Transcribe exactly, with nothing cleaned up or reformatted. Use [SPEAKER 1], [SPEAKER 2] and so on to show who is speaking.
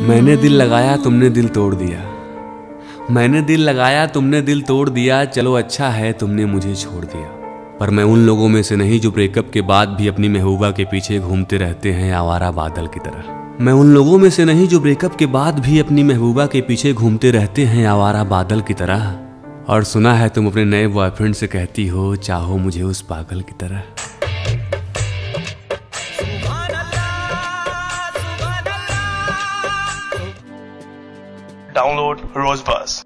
[SPEAKER 1] मैंने दिल लगाया तुमने दिल तोड़ दिया, मैंने दिल लगाया तुमने दिल तोड़ दिया, चलो अच्छा है तुमने मुझे छोड़ दिया। पर मैं उन लोगों में से नहीं जो ब्रेकअप के बाद भी अपनी महबूबा के पीछे घूमते रहते हैं आवारा बादल की तरह। मैं उन लोगों में से नहीं जो ब्रेकअप के बाद भी अपनी महबूबा के पीछे घूमते रहते हैं आवारा बादल की तरह। और सुना है तुम अपने नए बॉयफ्रेंड से कहती हो चाहो मुझे उस पागल की तरह।
[SPEAKER 2] Download Rosebuzz.